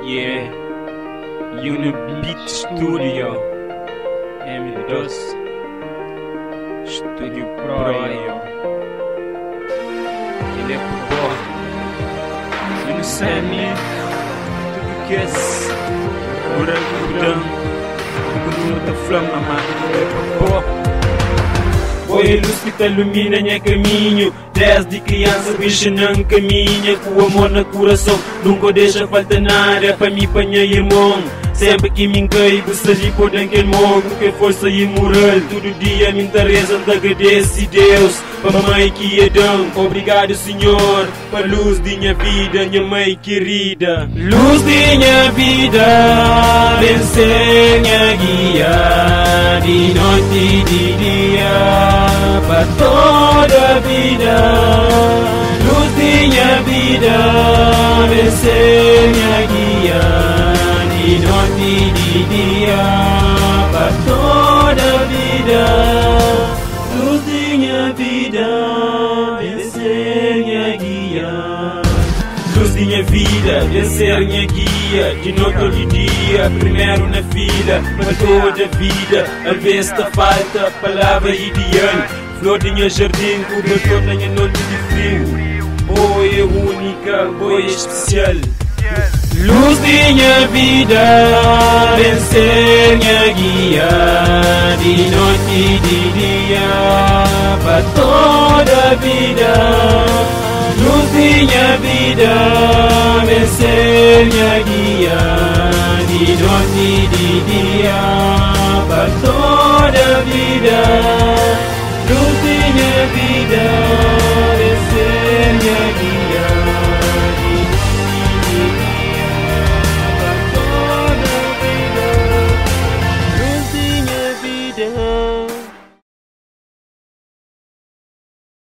Yeah, Unibit Studio, M2 Studio Pro, ele é pro Unisemi, tudo que é Urangudang, tudo da flama, mano, é pro foi a luz que te ilumina minha caminho. Desde criança bicho não caminha. Com o amor no coração nunca deixa falta nada. Para mim, para minha irmão, sempre que me encaibo, seja por dentro que morro, que força e moral. Todo dia me interessa, te agradeço Deus. Para mãe que é dão, obrigado Senhor. Para luz de minha vida, minha mãe querida. Luz de minha vida, vencer minha guia. De noite e de dia, para toda a vida. Luz de minha vida, vencer minha guia. De noite e de dia, para toda a vida. Luz de minha vida, vencer minha guia. Luz de minha vida, vencer minha guia. De noite ou de dia, primeiro na fila. Para toda a vida, a vez te falta palavra ideal. Flor de minha jardim, cobertor da minha noite de frio. Boa é única, boa é especial. Luz de minha vida, vencer minha guia. De noite e de dia, para toda a vida. Luz de minha vida, vencer minha guia.